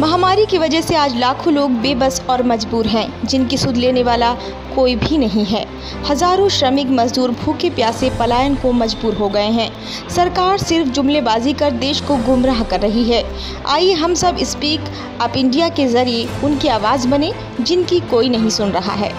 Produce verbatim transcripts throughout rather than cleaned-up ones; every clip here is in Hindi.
महामारी की वजह से आज लाखों लोग बेबस और मजबूर हैं, जिनकी सुध लेने वाला कोई भी नहीं है। हजारों श्रमिक मजदूर भूखे प्यासे पलायन को मजबूर हो गए हैं। सरकार सिर्फ जुमलेबाजी कर देश को गुमराह कर रही है। आइए हम सब स्पीक अप इंडिया के जरिए उनकी आवाज़ बने, जिनकी कोई नहीं सुन रहा है।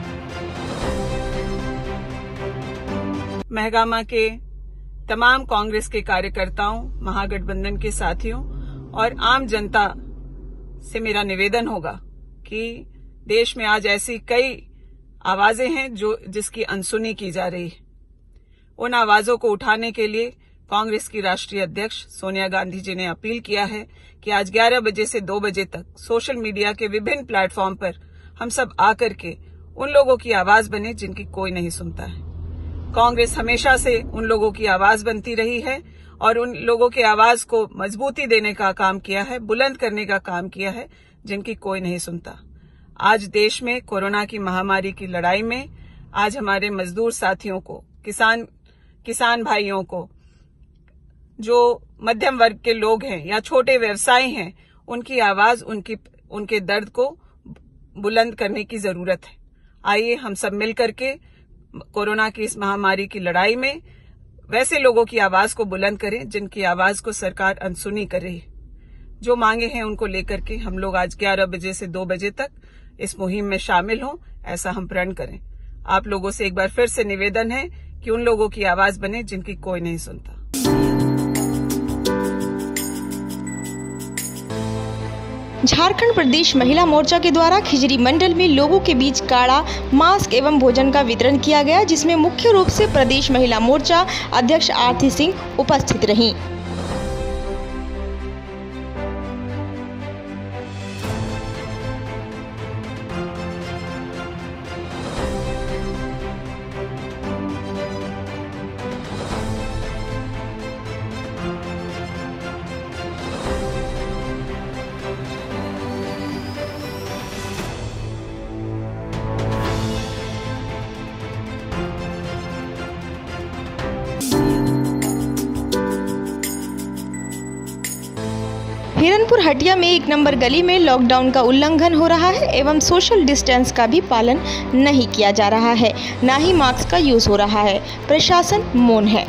महगामा के तमाम कांग्रेस के कार्यकर्ताओं, महागठबंधन के साथियों और आम जनता से मेरा निवेदन होगा कि देश में आज ऐसी कई आवाजें हैं जो जिसकी अनसुनी की जा रही है। उन आवाजों को उठाने के लिए कांग्रेस की राष्ट्रीय अध्यक्ष सोनिया गांधी जी ने अपील किया है कि आज ग्यारह बजे से दो बजे तक सोशल मीडिया के विभिन्न प्लेटफॉर्म पर हम सब आकर के उन लोगों की आवाज बने जिनकी कोई नहीं सुनता है। कांग्रेस हमेशा से उन लोगों की आवाज बनती रही है और उन लोगों की आवाज को मजबूती देने का काम किया है, बुलंद करने का काम किया है, जिनकी कोई नहीं सुनता। आज देश में कोरोना की महामारी की लड़ाई में आज हमारे मजदूर साथियों को, किसान किसान भाइयों को, जो मध्यम वर्ग के लोग हैं या छोटे व्यवसायी हैं, उनकी आवाज, उनकी उनके दर्द को बुलंद करने की जरूरत है। आइए हम सब मिलकर के कोरोना की इस महामारी की लड़ाई में वैसे लोगों की आवाज को बुलंद करें जिनकी आवाज को सरकार अनसुनी कर रही है। जो मांगे हैं उनको लेकर के हम लोग आज ग्यारह बजे से दो बजे तक इस मुहिम में शामिल हों, ऐसा हम प्रण करें। आप लोगों से एक बार फिर से निवेदन है कि उन लोगों की आवाज बने जिनकी कोई नहीं सुनता। झारखंड प्रदेश महिला मोर्चा के द्वारा खिजरी मंडल में लोगों के बीच काढ़ा, मास्क एवं भोजन का वितरण किया गया, जिसमें मुख्य रूप से प्रदेश महिला मोर्चा अध्यक्ष आरती सिंह उपस्थित रहीं। हिरनपुर हटिया में एक नंबर गली में लॉकडाउन का उल्लंघन हो रहा है एवं सोशल डिस्टेंस का भी पालन नहीं किया जा रहा है, ना ही मास्क का यूज हो रहा है। प्रशासन मौन है।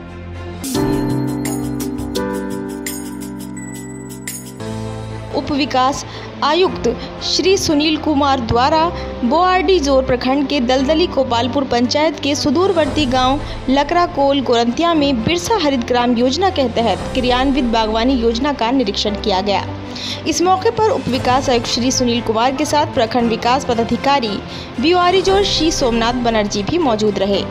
उप विकास आयुक्त श्री सुनील कुमार द्वारा बोआरडीह प्रखंड के दलदली गोपालपुर पंचायत के सुदूरवर्ती गांव लकराकोल गोरंतिया में बिरसा हरित ग्राम योजना के तहत क्रियान्वित बागवानी योजना का निरीक्षण किया गया। इस मौके पर उप विकास आयुक्त श्री सुनील कुमार के साथ प्रखंड विकास पदाधिकारी बिवारीजोर श्री सोमनाथ बनर्जी भी मौजूद रहे।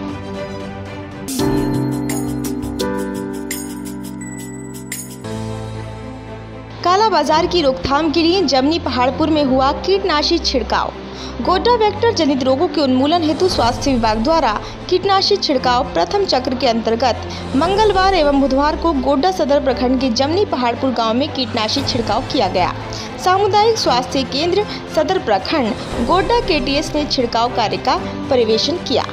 काला बाजार की रोकथाम के लिए जमनी पहाड़पुर में हुआ कीटनाशी छिड़काव। गोड्डा वेक्टर जनित रोगों के उन्मूलन हेतु स्वास्थ्य विभाग द्वारा कीटनाशी छिड़काव प्रथम चक्र के अंतर्गत मंगलवार एवं बुधवार को गोड्डा सदर प्रखंड के जमनी पहाड़पुर गांव में कीटनाशी छिड़काव किया गया। सामुदायिक स्वास्थ्य केंद्र सदर प्रखंड गोड्डा के टी एस ने छिड़काव कार्य का पर्यवेक्षण किया।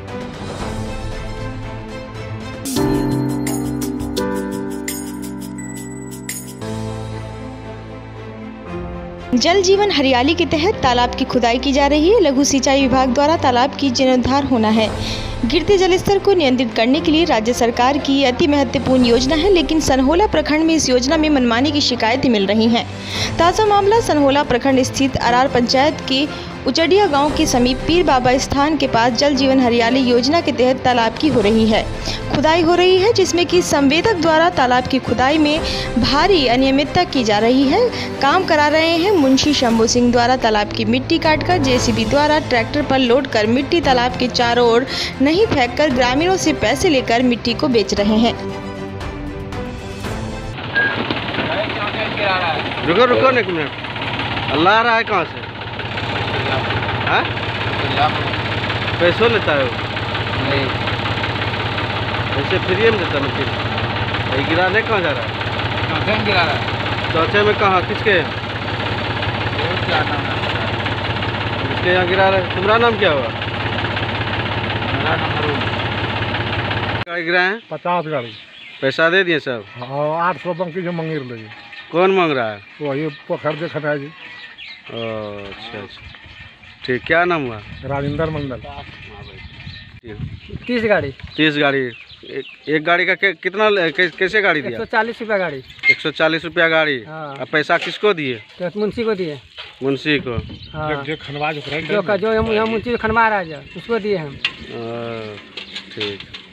जल जीवन हरियाली के तहत तालाब की खुदाई की जा रही है। लघु सिंचाई विभाग द्वारा तालाब की जीर्णोद्धार होना है। गिरते जलस्तर को नियंत्रित करने के लिए राज्य सरकार की अति महत्वपूर्ण योजना है, लेकिन सनहोला प्रखंड में इस योजना में मनमानी की शिकायतें मिल रही हैं। ताज़ा मामला सनहोला प्रखंड स्थित अरार पंचायत के उचडिया गांव के समीप पीर बाबा स्थान के पास जल जीवन हरियाली योजना के तहत तालाब की हो रही है खुदाई हो रही है, जिसमें कि संवेदक द्वारा तालाब की खुदाई में भारी अनियमितता की जा रही है। काम करा रहे हैं मुंशी शंभू सिंह द्वारा तालाब की मिट्टी काटकर जेसीबी द्वारा ट्रैक्टर पर लोड कर मिट्टी तालाब के चारों ओर नहीं फेंककर ग्रामीणों से पैसे लेकर मिट्टी को बेच रहे हैं। रुको रुको एक मिनट, अल्लाह आ रहा है कहाँ से? हाँ? पैसों लेता है वो? नहीं, पैसे फ्री में देता मिट्टी। गिराने कहाँ जा रहा है? चौथे में गिरा रहा है। चौथे में कहाँ, किसके? किसके यहाँ गिरा रहा है? तुम्हारा नाम क्या हुआ? मेरा नाम अरुण। क्या गिरा है? पचास गाड़ी पैसा दे दिए सब? हाँ, आठ सौ बंकी जो मंगीर लगे। कौन मांग रहा है? वही पोखर से खटा जी। ओ, अच्छा अच्छा ठीक। क्या नाम हुआ? राजेंद्र मंडल। तीस गाड़ी तीस गाड़ी एक, एक गाड़ी का के, कितना कै, कैसे गाड़ी दिया? एक सौ चालीस रुपया गाड़ी। एक सौ चालीस रुपया गाड़ी। हाँ। अब पैसा किसको दिए? तो मुंशी को दिए। मुंशी को? हाँ। जो खनवा जो जो जो हम मुंशी खनवा रहा है उसको दिए हम। ठीक।